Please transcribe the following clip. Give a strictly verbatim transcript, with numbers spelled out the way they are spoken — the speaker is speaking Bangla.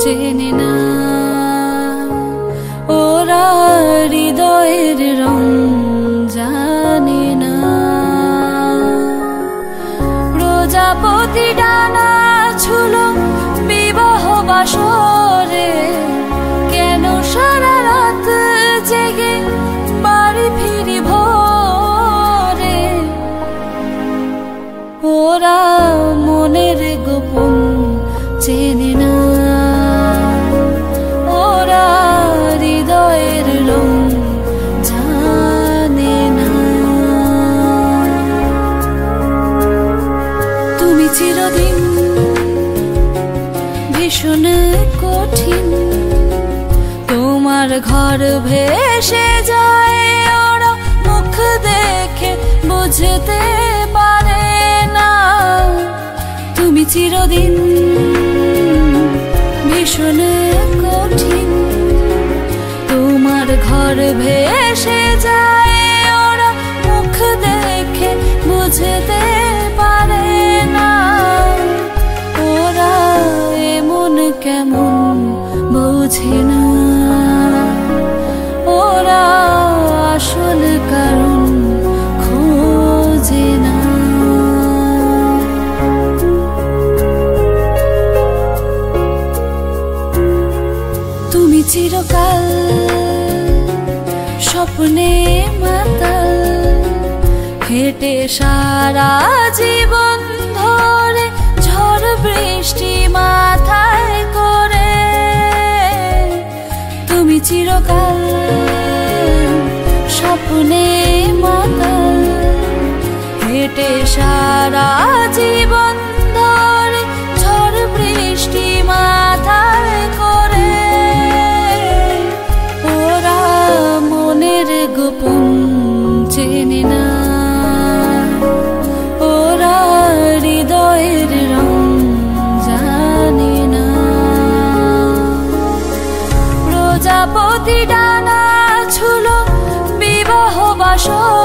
চেনে না, ওরা হৃদয়ের রং জানে না। প্রজাপতি ডানা ছুলো বিবাহ বাসরে, কেন সারা রাত জেগে বাড়ি ফিরি ভোরে। ওরা মনের গোপন চেনে না, ওরা হৃদয়ের রং জানে না। তুমি চিরদিন ভীষণ কঠিন, তোমার ঘর ভেসে যায়, ওরা মুখ দেখে বুঝতে পারে না। তুমি চিরদিন ভীষণ কঠিন, তোমার ঘর ভেসে যায়, ওরা মুখ দেখে বুঝতে পারে না। ওরা এমন কেমন বোঝে না, ওরা আসল কারণ খোঁজে না। তুমি চিরকাল স্বপ্নে মাতাল, হেঁটে সারা জীবন ধরে ঝড় বৃষ্টি মাথায় করে। তুমি চিরকাল স্বপ্নে মাতাল, হেঁটে সারা জীবন ধরে ঝড় বৃষ্টি মাথায় করে। ওরা মনের গোপন চেনে না, ওরা হৃদয়ের রং জানে না। প্রজাপতি ডানা ছুলো বিবাহ বাসর,